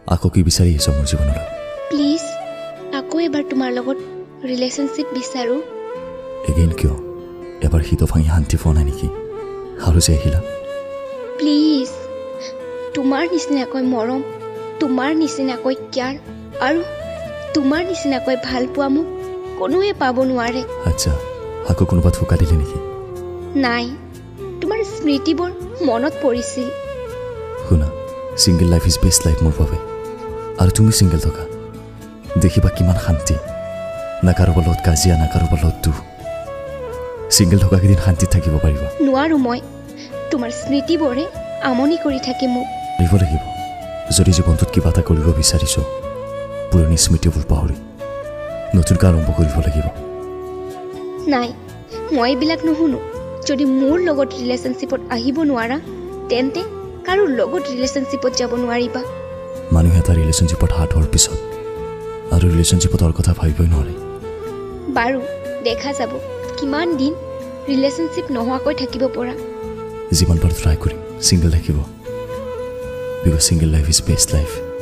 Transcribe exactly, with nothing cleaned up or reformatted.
আকৌ কি বিচাৰি আহিছ মোৰ জীৱনলৈ? প্লিজ আকৌ এবাৰ তোমাৰ লগত ৰিলেশ্যনশ্বিপ বিচাৰো। এগেইন কিয়? এবাৰ শীত ভাঙি শান্তি পোৱা নাই নেকি? আৰু যে আহিলা প্লিজ, তোমাৰ নিচিনাকৈ মৰম, তোমাৰ নিচিনাকৈ কেয়াৰ আৰু তোমাৰ নিচিনাকৈ ভাল পোৱা মোক কোনোৱে পাব নোৱাৰে। আচ্ছা, আকৌ কোনোবা ধোকা দিলে নেকি? নাই, তোমাৰ স্মৃতিবোৰ মনত পৰিছিল। শুনা, single life is best life মোৰ বাবে। আৰু তুমি ছিংগল থকা দেখিবা কিমান শান্তি। না কাৰোবাৰ লগত কাজিয়া, না কাৰোবাৰ লগত দুখ। ছিংগল থকা কেইদিন শান্তিত থাকিব পাৰিবা। নোৱাৰো মই, তোমাৰ স্মৃতিবোৰে আমনি কৰি থাকে মোক। পাৰিব লাগিব। যদি জীৱনটোত কিবা এটা কৰিব বিচাৰিছ, পুৰণি স্মৃতিবোৰ পাহৰি নতুনকৈ আৰম্ভ কৰিব লাগিব। নাই, মই এইবিলাক নুশুনো। যদি মোৰ লগত ৰিলেশ্যনশ্বিপত আহিব নোৱাৰা, তেন্তে কাৰো লগত ৰিলেশ্যনশ্বিপত যাব নোৱাৰিবা। মানুহে এটা ৰিলেশ্যনশ্বিপত হাত হোৱাৰ পিছত আৰু ৰিলেশ্যনশ্বিপত আৰু কথা ভাবিবই নোৱাৰে। বাৰু, দেখা যাব কিমান দিন ৰিলেশ্যনশ্বিপ নোহোৱাকৈ থাকিব পৰা। যিমান পাৰোঁ ট্ৰাই কৰিম ছিংগল থাকিব। Because single life is best life.